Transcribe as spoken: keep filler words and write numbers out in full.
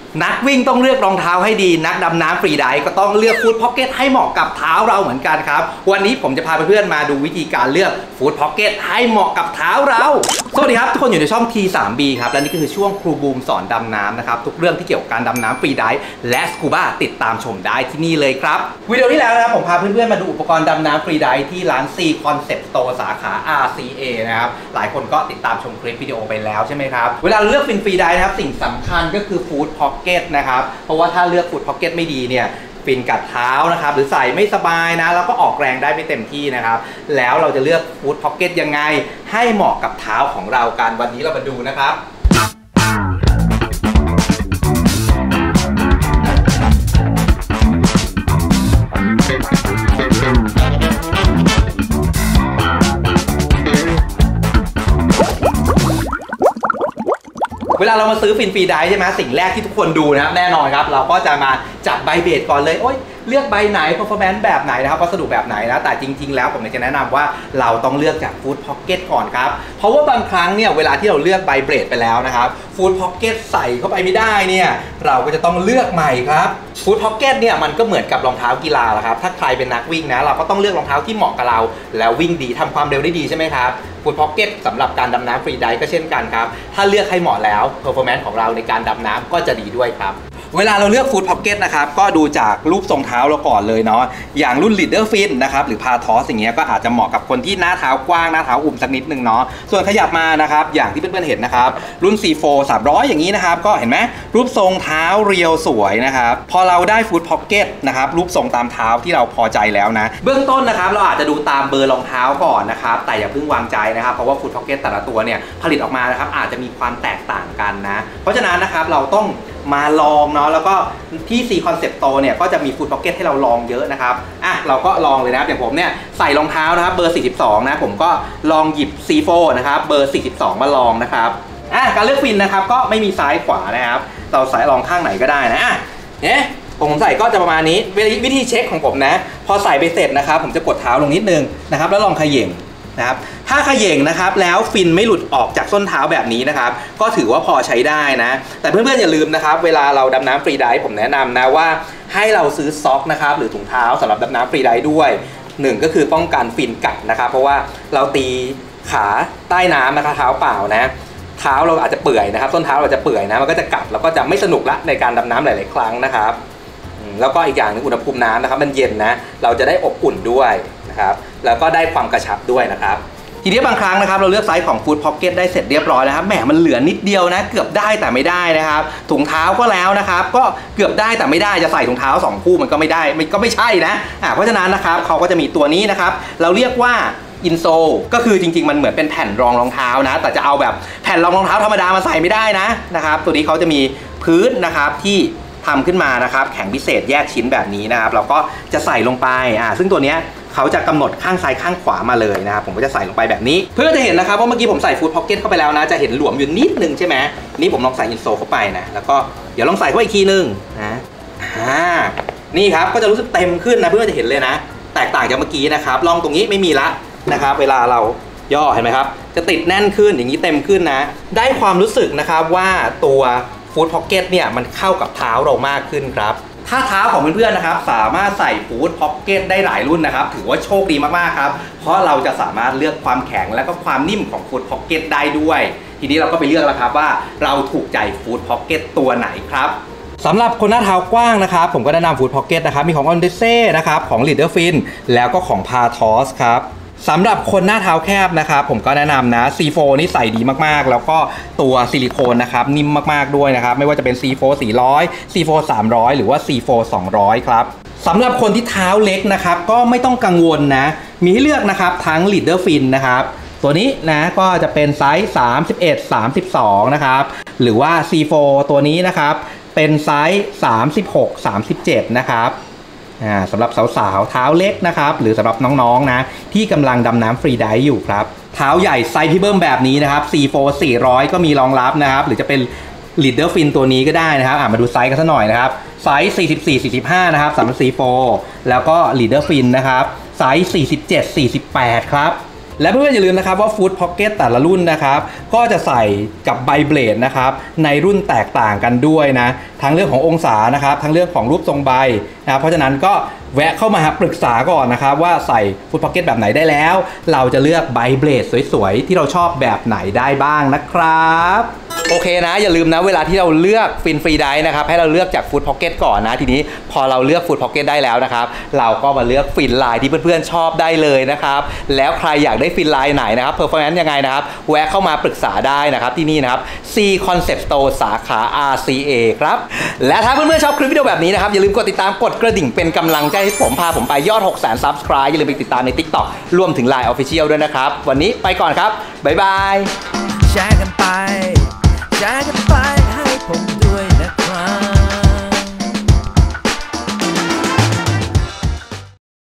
นักวิ่งต้องเลือกรองเท้าให้ดีนักดำน้ำฟรีไดฟ์ก็ต้องเลือกฟู้ดพ็อกเก็ตให้เหมาะกับเท้าเราเหมือนกันครับวันนี้ผมจะพาเพื่อนๆมาดูวิธีการเลือกฟู้ดพ็อกเก็ตให้เหมาะกับเท้าเราสวัสดีครับทุกคนอยู่ในช่อง ที ทรี บี ครับและนี่ก็คือช่วงครูบูมสอนดำน้ำนะครับทุกเรื่องที่เกี่ยวกับการดำน้ำฟรีไดฟ์และสกูบ้าติดตามชมได้ที่นี่เลยครับวิดีโอที่แล้วนะครับผมพาเพื่อนๆมาดูอุปกรณ์ดำน้ำฟรีไดฟ์ที่ร้าน C Concept Store สาขา อาร์ ซี เอ นะครับหลายคนก็ติดตามชมคลิปวิดีโอไปแล้วใช่ไหมครับเวลาเลือกฟินฟรีไดฟ์นะครับสิ่งสำคัญก็คือฟู้ดพ็อกเก็ตนะครับเพราะว่าถ้าเลือกฟู้ดพ็อกเก็ตไม่ดีเนี่ยฟินกัดเท้านะครับหรือใส่ไม่สบายนะแล้วก็ออกแรงได้ไม่เต็มที่นะครับแล้วเราจะเลือกฟู้ดพ็อกเก็ตยังไงให้เหมาะกับเท้าของเรากันวันนี้เรามาดูนะครับเวลาเรามาซื้อฟินฟรีไดฟ์ใช่ไหมสิ่งแรกที่ทุกคนดูนะครับแน่นอนครับเราก็จะมาจับใบเบสก่อนเลยโอ๊ยเลือกใบไหน performance แบบไหนนะครับวัสดุแบบไหนนะแต่จริงๆแล้วผมจะแนะนำว่าเราต้องเลือกจากฟู้ดพ็อกเก็ตก่อนครับเพราะว่าบางครั้งเนี่ยเวลาที่เราเลือกใบเบสไปแล้วนะครับฟู้ดพ็อกเก็ตใส่เข้าไปไม่ได้เนี่ยเราก็จะต้องเลือกใหม่ครับฟู้ดพ็อกเก็ตเนี่ยมันก็เหมือนกับรองเท้ากีฬาแหละครับถ้าใครเป็นนักวิ่งนะเราก็ต้องเลือกรองเท้าที่เหมาะกับเราแล้ววิ่งดีทำความเร็วได้ดีใช่ไหมครับฟู้ดพ็อกเก็ตสำหรับการดำน้ำฟรีไดฟ์ก็เช่นกันครับถ้าเลือกให้เหมาะแล้ว performance ของเราในการดำน้ำก็จะดีด้วยครับเวลาเราเลือกฟู้ดพ็อกเก็ตนะครับก็ดูจากรูปทรงเท้าเราก่อนเลยเนาะอย่างรุ่น Leader Fin นะครับหรือ Patos อย่างเงี้ยก็อาจจะเหมาะกับคนที่หน้าเท้ากว้างหน้าเท้าอุ่มสักนิดนึงเนาะส่วนขยับมานะครับอย่างที่เพื่อนๆเห็นนะครับรุ่น ซี โฟร์ สามร้อย อย่างนี้นะครับก็เห็นไหมรูปทรงเท้าเรียวสวยนะครับพอเราได้ฟู้ดพ็อกเก็ตนะครับรูปทรงตามเท้าที่เราพอใจแล้วนะเบื้องต้นนะครับเราอาจจะดูตามเบอร์รองเท้าก่อนนะครับแต่อย่าเพิ่งวางใจนะครับเพราะว่าฟู้ดพ็อกเก็ตแต่ละตัวเนี่ยผลิตออกมานะครับอาจจะมีความแตกต่างกันนะเพราะฉะนั้นนะครับเราต้องมาลองเนาะแล้วก็ที่ C Concept Store เนี่ยก็จะมีฟู้ดพ็อกเก็ตให้เราลองเยอะนะครับอ่ะเราก็ลองเลยนะอย่างผมเนี่ยใส่รองเท้านะครับเบอร์สี่สิบสองนะผมก็ลองหยิบ ซี โฟร์ นะครับเบอร์สี่สิบสองมาลองนะครับอ่ะการเลือกฟินนะครับก็ไม่มีซ้ายขวานะครับเราใส่ลองข้างไหนก็ได้นะอ่ะเนี่ยผมใส่ก็จะประมาณนี้วิธีเช็คของผมนะพอใส่ไปเสร็จนะครับผมจะกดเท้าลงนิดนึงนะครับแล้วลองเขย่งนะครับถ้าเขย่งนะครับแล้วฟินไม่หลุดออกจากส้นเท้าแบบนี้นะครับก็ถือว่าพอใช้ได้นะแต่เพื่อนๆอย่าลืมนะครับเวลาเราดำน้ำฟรีไดฟ์ผมแนะนำนะว่าให้เราซื้อซ็อกนะครับหรือถุงเท้าสำหรับดำน้ำฟรีไดฟ์ด้วยหนึ่งก็คือป้องกันฟินกัดนะครับเพราะว่าเราตีขาใต้น้ำนะคะเท้าเปล่านะเท้าเราอาจจะเปื่อยนะครับส้นเท้าเราจะเปื่อยนะมันก็จะกัดแล้วก็จะไม่สนุกละในการดำน้ำหลายๆครั้งนะครับแล้วก็อีกอย่างนึงอุณหภูมิน้ำนะครับมันเย็นนะเราจะได้อบอุ่นด้วยนะครับแล้วก็ได้ความกระชับด้วยนะครับทีนี้บางครั้งนะครับเราเลือกไซส์ของฟู้ดพ็อกเก็ตได้เสร็จเรียบร้อยแล้วครับแหมมันเหลือนิดเดียวนะเกือบได้แต่ไม่ได้นะครับถุงเท้าก็แล้วนะครับก็เกือบได้แต่ไม่ได้จะใส่ถุงเท้าสองคู่มันก็ไม่ได้มันก็ไม่ใช่นะอ่าเพราะฉะนั้นนะครับเขาก็จะมีตัวนี้นะครับเราเรียกว่าอินโซก็คือจริงๆมันเหมือนเป็นแผ่นรองรองเท้านะแต่จะเอาแบบแผ่นรองรองเท้าธรรมดามาใส่ไม่ได้นะนะครับตัวนี้เขาจะมีพื้นนะครับที่ทำขึ้นมานะครับแข็งพิเศษแยกชิ้นแบบนี้นะครับเราก็จะใส่ลงไปอ่าซึ่งตัวเนี้ยเขาจะกำหนดข้างซ้ายข้างขวามาเลยนะครับผมก็จะใส่ลงไปแบบนี้เพื่อจะเห็นนะครับว่าเมื่อกี้ผมใส่ฟู้ดพ็อกเก็ตเข้าไปแล้วนะจะเห็นหลวมอยู่นิดนึงใช่ไหมนี่ผมลองใส่อินโซเข้าไปนะแล้วก็เดี๋ยวลองใส่เข้าอีกทีนึงนะอ่านี่ครับก็จะรู้สึกเต็มขึ้นนะเพื่อจะเห็นเลยนะแตกต่างจากเมื่อกี้นะครับลองตรงนี้ไม่มีละนะครับเวลาเราย่อเห็นไหมครับจะติดแน่นขึ้นอย่างนี้เต็มขึ้นนะได้ความรู้สึกนะครับว่าตัวฟู้ดพ็อกเก็ตเนี่ยมันเข้ากับเท้าเรามากขึ้นครับถ้าเท้าของเพื่อนๆนะครับสามารถใส่ฟู้ดพ็อกเก็ตได้หลายรุ่นนะครับถือว่าโชคดีมากๆครับเพราะเราจะสามารถเลือกความแข็งและก็ความนิ่มของฟู้ดพ็อกเก็ตได้ด้วยทีนี้เราก็ไปเลือกแล้วครับว่าเราถูกใจฟู้ดพ็อกเก็ตตัวไหนครับสำหรับคนหน้าเท้ากว้างนะครับผมก็แนะนำฟู้ดพ็อกเก็ตนะครับมีของออนเดเซ่นะครับของ Leader Fin แล้วก็ของ Patos ครับสำหรับคนหน้าเท้าแคบนะครับผมก็แนะนำนะ ซี โฟร์ นี่ใส่ดีมากๆแล้วก็ตัวซิลิโคนนะครับนิ่มมากๆด้วยนะครับไม่ว่าจะเป็น ซี โฟร์ สี่ร้อย ซี โฟร์ สามร้อย หรือว่า ซี โฟร์ สองร้อยครับสำหรับคนที่เท้าเล็กนะครับก็ไม่ต้องกังวลนะมีให้เลือกนะครับทั้ง Leader Fin นะครับตัวนี้นะก็จะเป็นไซส์สามสิบเอ็ด สามสิบสองนะครับหรือว่า ซี โฟร์ ตัวนี้นะครับเป็นไซส์สามสิบหก สามสิบเจ็ดนะครับสำหรับสาวๆเท้าเล็กนะครับหรือสำหรับน้องๆนะที่กำลังดำน้ำฟรีไดฟ์อยู่ครับเท้าใหญ่ไซส์พี่เบิ้มแบบนี้นะครับ ซี โฟร์ สี่ร้อยก็มีรองรับนะครับหรือจะเป็น Leader Fin ตัวนี้ก็ได้นะครับมาดูไซส์กันสักหน่อยนะครับไซส์ สี่สิบสี่ สี่สิบห้า นะครับสำหรับ ซี โฟร์ แล้วก็ Leader Fin นะครับไซส์ สี่สิบเจ็ด สี่สิบแปด ครับและเพื่อนๆอย่าลืมนะครับว่า Foot Pocket แต่ละรุ่นนะครับก็จะใส่กับใบเบลดนะครับในรุ่นแตกต่างกันด้วยนะทั้งเรื่องขององศานะครับทั้งเรื่องของรูปทรงใบนะครับเพราะฉะนั้นก็แวะเข้ามาปรึกษาก่อนนะครับว่าใส่ Foot Pocket แบบไหนได้แล้วเราจะเลือกใบเบลดสวยๆที่เราชอบแบบไหนได้บ้างนะครับโอเคนะอย่าลืมนะเวลาที่เราเลือกฟินฟรีไดฟ์นะครับให้เราเลือกจาก Foot Pocket ก่อนนะทีนี้พอเราเลือก Foot Pocket ได้แล้วนะครับเราก็มาเลือกฟินไลน์ที่เพื่อนๆชอบได้เลยนะครับแล้วใครอยากได้ฟินไลน์ไหนนะครับ performance ยังไงนะครับแวะเข้ามาปรึกษาได้นะครับที่นี่นะครับ C Concept Store สาขา อาร์ ซี เอ ครับและถ้าเพื่อนๆชอบคลิปวิดีโอแบบนี้นะครับอย่าลืมกดติดตามกดกระดิ่งเป็นกำลังใจให้ผมพาผมไปยอด หกแสน ซับสไครบ์ อย่าลืมไปติดตามใน ติ๊กต็อก รวมถึง ไลน์ Official ด้วยนะครับวันนี้ไปก่อนครับบ๊ายบายแชร์กันไปแชร์กันไปให้ผม